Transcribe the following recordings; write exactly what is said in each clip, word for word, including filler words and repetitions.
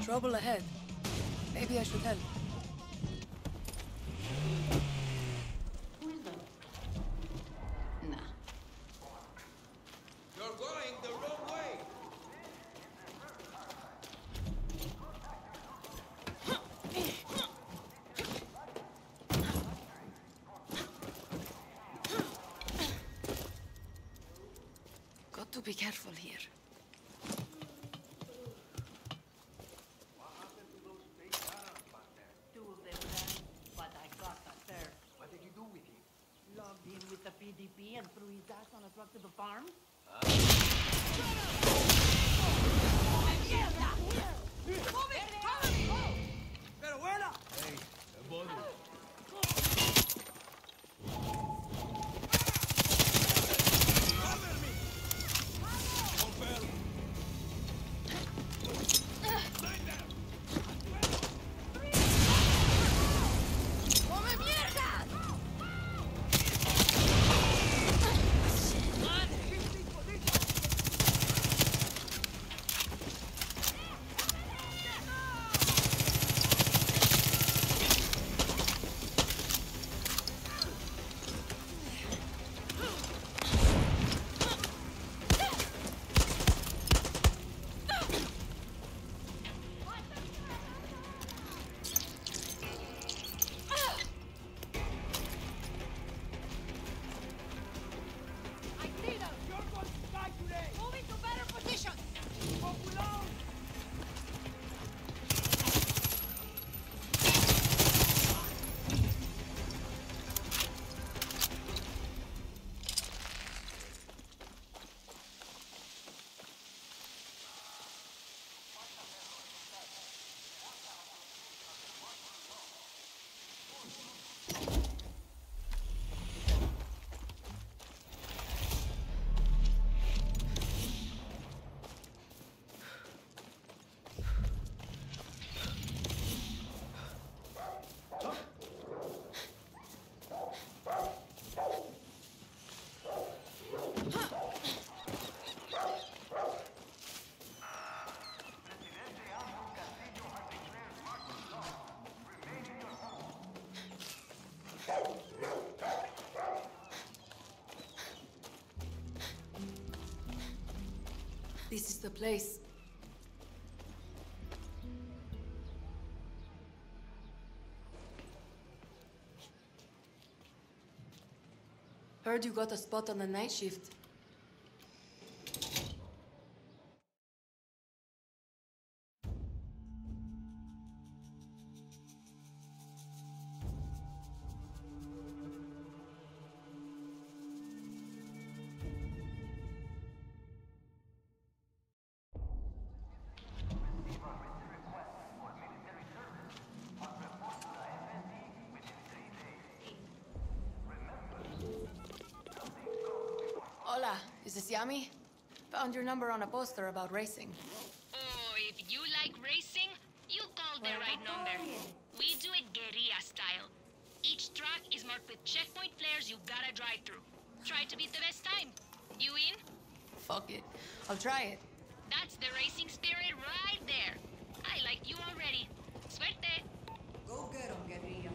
Trouble ahead. Maybe I should help. Who is that? Nah. You're going the wrong way! Got to be careful here. Two of them ran, but I got the third. What did you do with him? Logged in with the P D P and threw his ass on a truck to the farm. Pero vuela! Hey, avoid This is the place. Heard you got a spot on the night shift. Hola, is this Yami? Found your number on a poster about racing. Oh, if you like racing, you called the right number. We do it guerrilla style. Each track is marked with checkpoint flares you gotta drive through. Try to beat the best time. You in? Fuck it. I'll try it. That's the racing spirit right there. I like you already. Suerte. Go get him, guerrilla.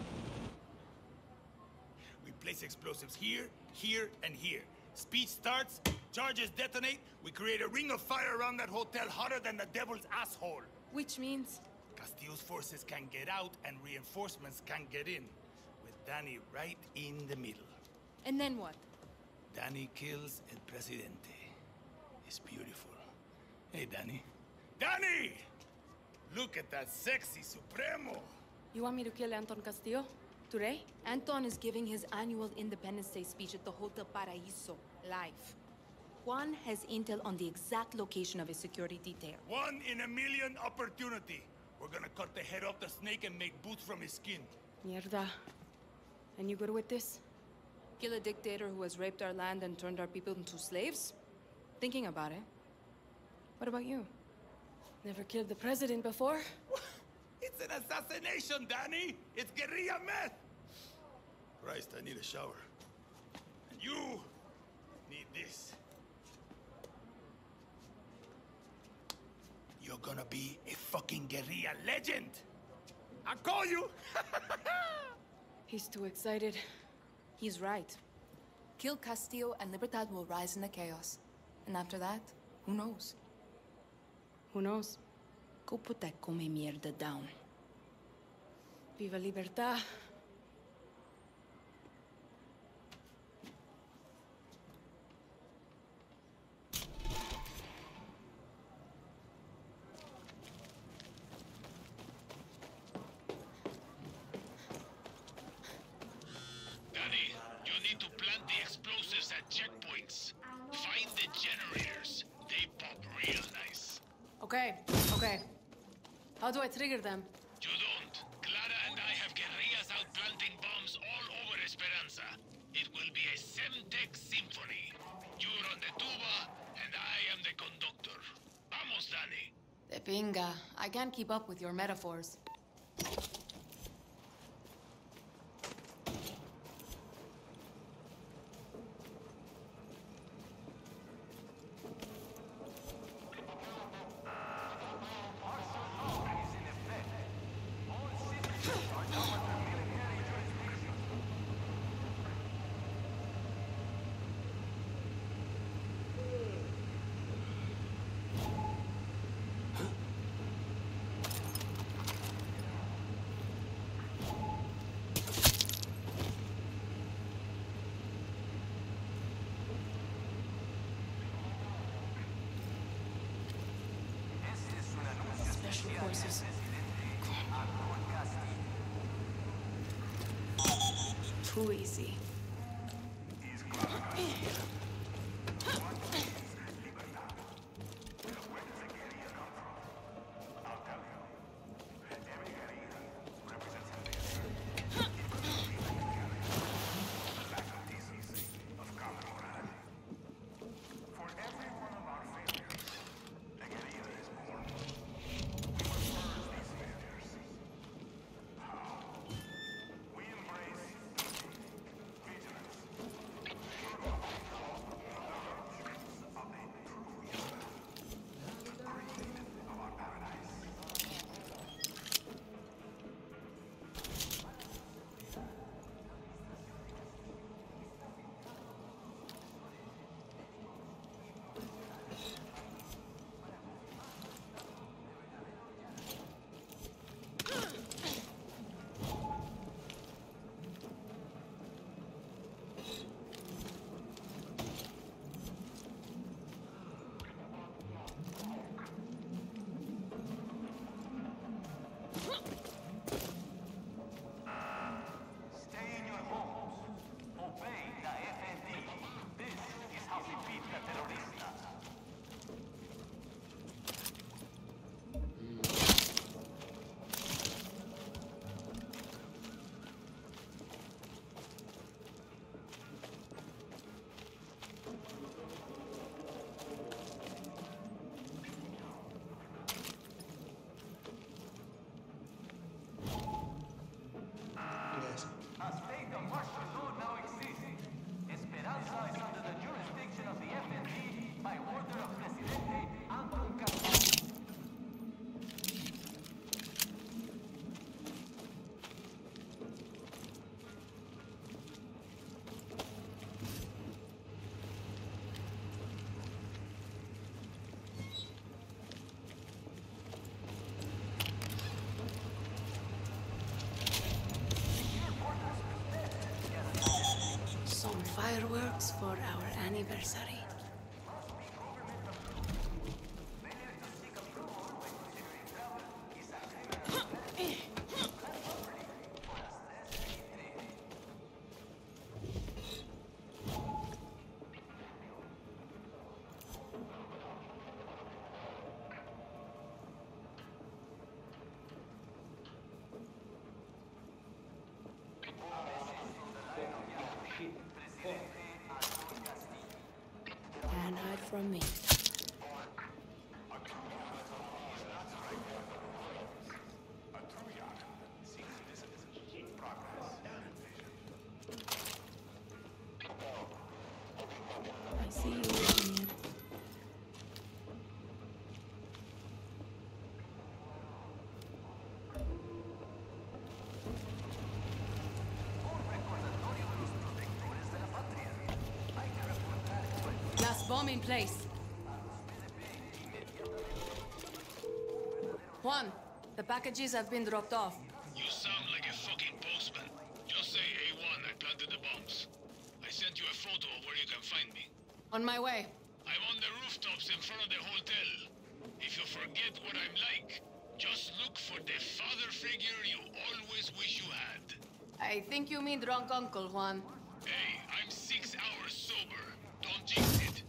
We place explosives here, here, and here. Speech starts, charges detonate, we create a ring of fire around that hotel hotter than the devil's asshole. Which means? Castillo's forces can get out and reinforcements can get in. With Dani right in the middle. And then what? Dani kills El Presidente. It's beautiful. Hey, Dani. Dani! Look at that sexy Supremo! You want me to kill Antón Castillo? Today? Antón is giving his annual Independence Day speech at the Hotel Paraíso, live. Juan has intel on the exact location of his security detail. One in a million opportunity. We're gonna cut the head off the snake and make boots from his skin. Mierda. And you good with this? Kill a dictator who has raped our land and turned our people into slaves? Thinking about it. What about you? Never killed the president before? It's an assassination, Dani! It's guerrilla meth! Christ, I need a shower. And you need this. Yo You're gonna be a fucking guerrilla legend. I'll call you. He's too excited. He's right. Kill Castillo and Libertad will rise in the chaos. And after that, who knows? Who knows? Go put that come mierda down. Viva Libertad. Dani, you need to plant the explosives at checkpoints. Find the generators. They pop real nice. Okay, okay. How do I trigger them? You don't. Clara and I have guerrillas out planting bombs all over Esperanza. It will be a Semtex symphony. You're on the tuba, and I am the conductor. Vamos, Dani. De pinga. I can't keep up with your metaphors. Special forces. Too easy. A state of martial law now exists. Esperanza is under the jurisdiction of the F N D by order of Presidente Antón Castillo. Some fireworks for our anniversary. Can't hide from me. I see you, Engineer. Bomb in place. Juan, the packages have been dropped off. You sound like a fucking postman. Just say A one, I planted the bombs. I sent you a photo of where you can find me. On my way. I'm on the rooftops in front of the hotel. If you forget what I'm like, just look for the father figure you always wish you had. I think you mean drunk uncle, Juan. Hey, I'm six hours sober. Don't jinx it.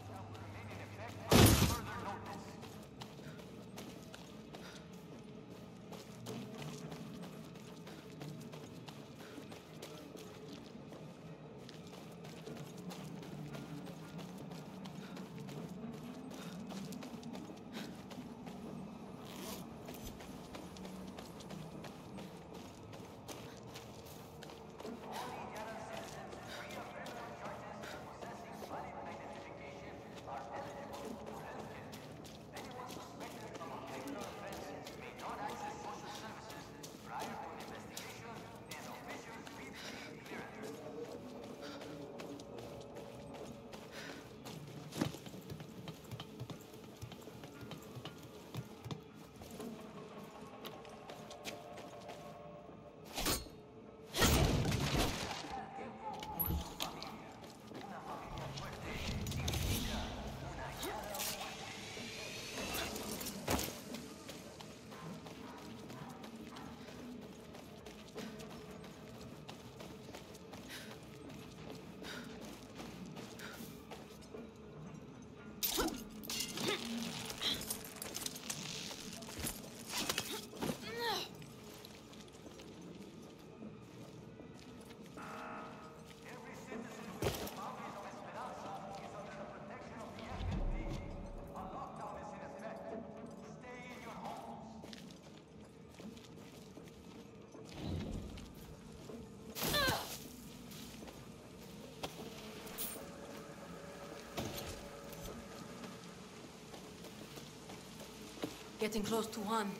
Getting close to Juan.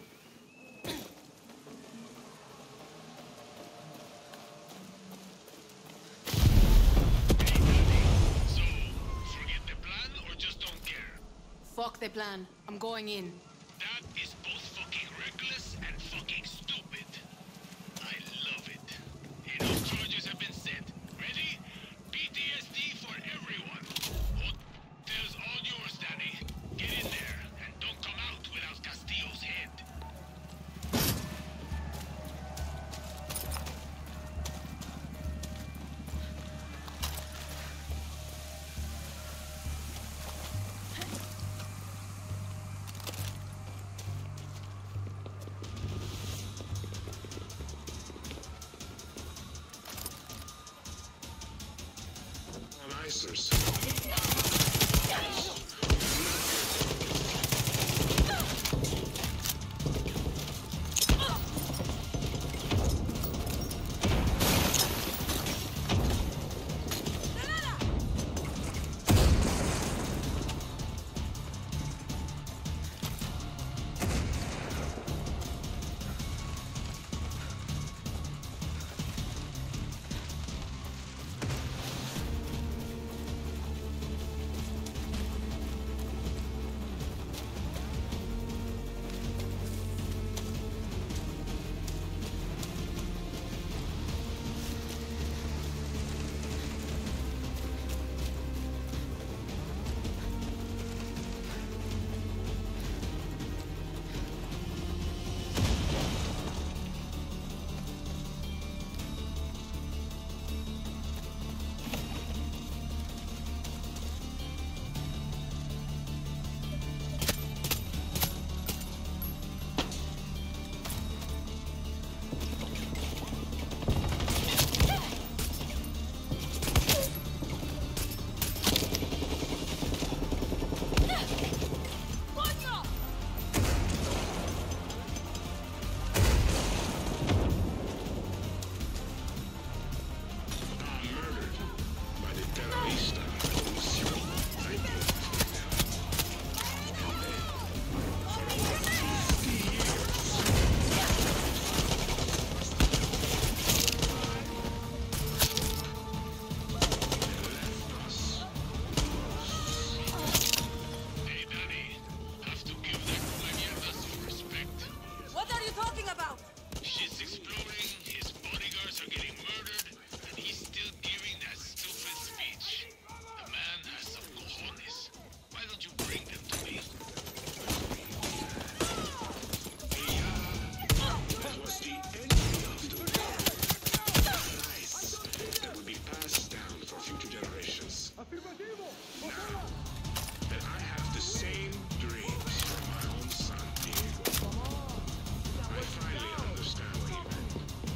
So, forget the plan or just don't care? Fuck the plan. I'm going in. That is both fucking reckless and fucking stupid. I love it. Enough charges have been set. Ready? P T S D for everyone. Hotel's all yours, Danny. Get in there and don't come out without Castillo's head. you bring them to me? That was the enemy of the world. Lies that would be passed down for future generations. Now that I have the same dreams for my own son, Diego, I finally understand what he meant.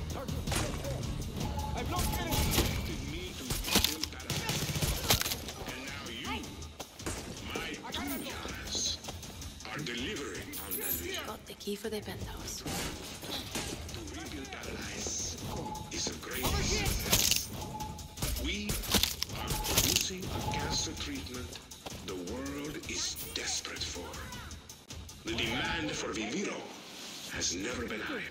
I've not expected me to build that up. And now you, my two Yaras, are delivering on that vision. Got the key for the penthouse. To rebuild Paradise is a great success. We are producing a cancer treatment the world is desperate for. The demand for Viviro has never been higher.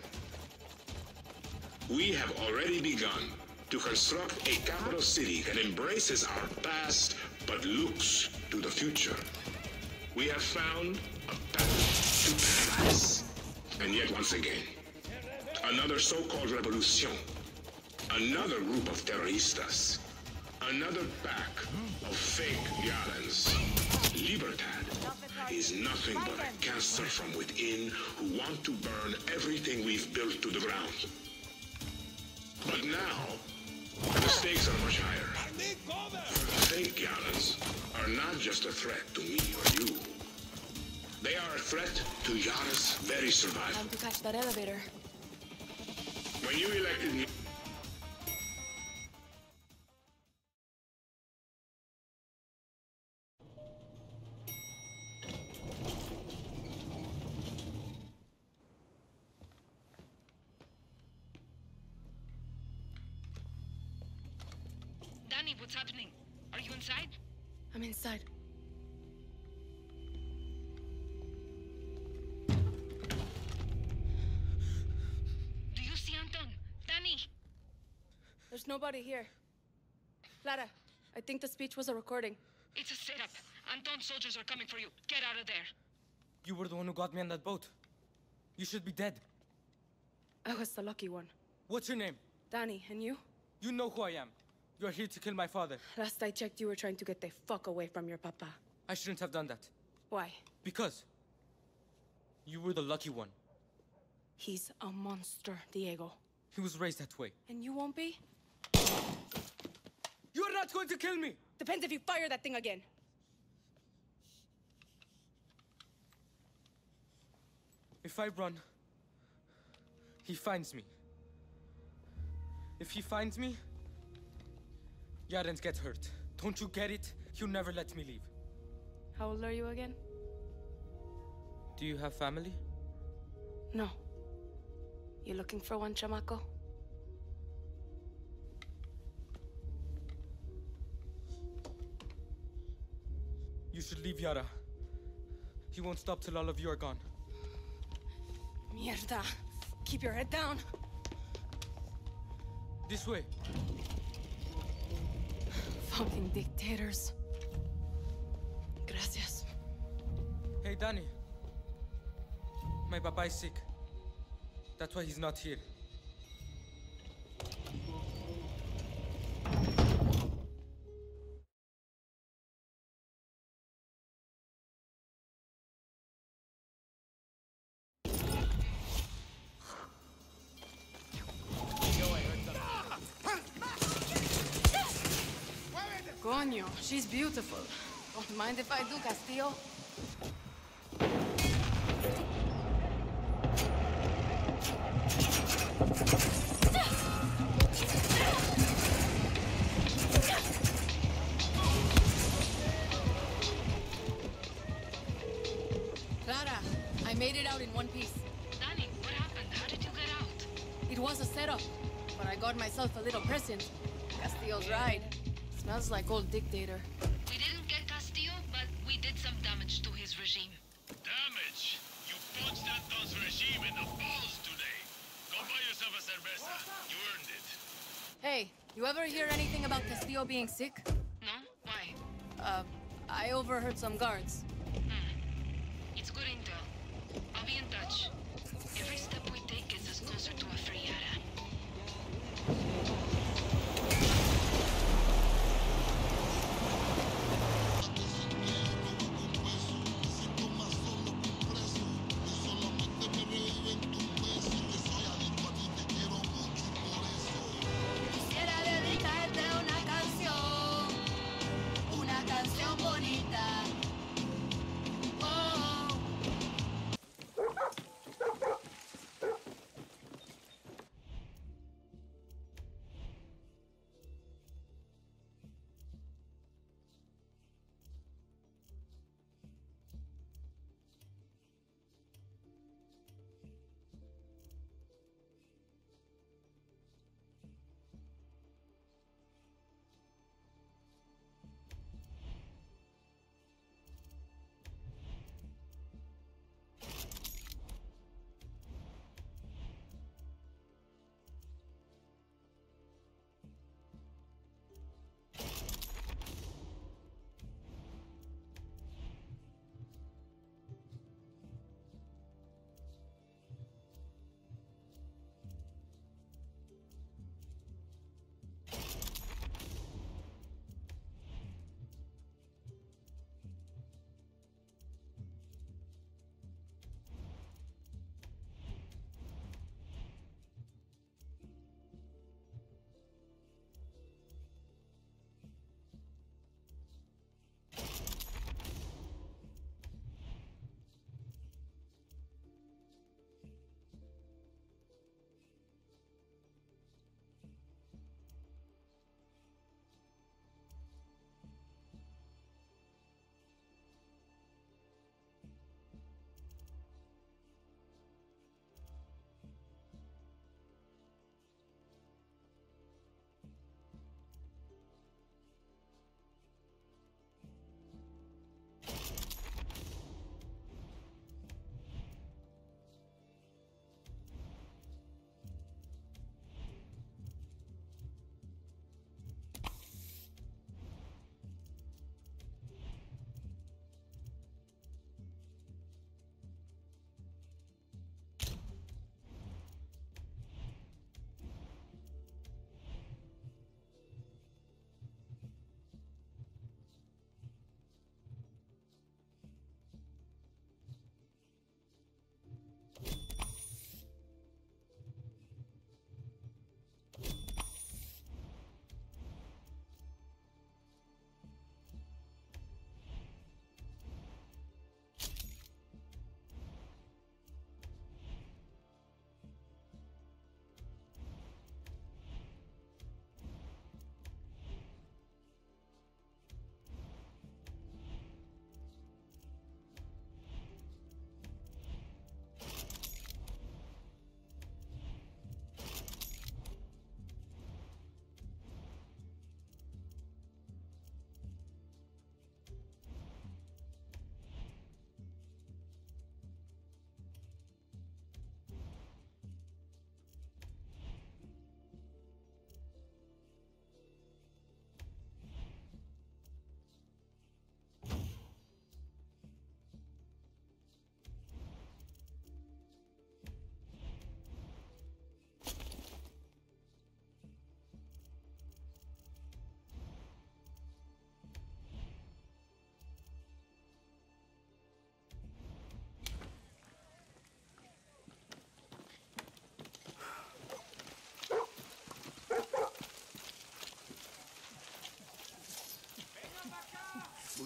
We have already begun to construct a capital city that embraces our past but looks to the future. We have found a path to paradise. And yet once again, another so-called revolution, another group of terroristas, another pack of fake Yarans. Libertad is nothing but a cancer from within who want to burn everything we've built to the ground. But now, the stakes are much higher. Fake Yarans are not just a threat to me or you. They are a threat to Yara's very survival. Time to catch that elevator. When you elected me... Dani, what's happening? Are you inside? I'm inside. Do you see Antón? Dani! There's nobody here. Clara, I think the speech was a recording. It's a setup. Antón's soldiers are coming for you. Get out of there. You were the one who got me on that boat. You should be dead. I was the lucky one. What's your name? Dani, and you? You know who I am. You're here to kill my father. Last I checked, you were trying to get the fuck away from your papa. I shouldn't have done that. Why? Because you were the lucky one. He's a monster, Diego. He was raised that way. And you won't be? You're not going to kill me! Depends if you fire that thing again. If I run, he finds me. If he finds me, Yaran gets hurt. Don't you get it? He'll never let me leave. How old are you again? Do you have family? No. You looking for one, chamaco? You should leave Yara. He won't stop till all of you are gone. Mierda. Keep your head down. This way. Fucking dictators. Gracias. Hey, Dani. My papa is sick. That's why he's not here. Coño, she's beautiful. Don't mind if I do, Castillo. Clara, I made it out in one piece. Dani, what happened? How did you get out? It was a setup, but I got myself a little present. Castillo's ride. Smells like old dictator. We didn't get Castillo, but we did some damage to his regime. Damage? You punched Antón's regime in the balls today. Go buy yourself a cerveza. You earned it. Hey, you ever hear anything about Castillo being sick? No? Why? Uh, I overheard some guards. Hmm. It's good intel. I'll be in touch. Every step we take gets us closer to a free Yara.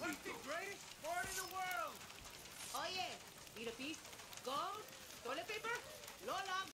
Esposito. Greatest sport in the world! Oye, need a piece? Gold? Toilet paper? Lola,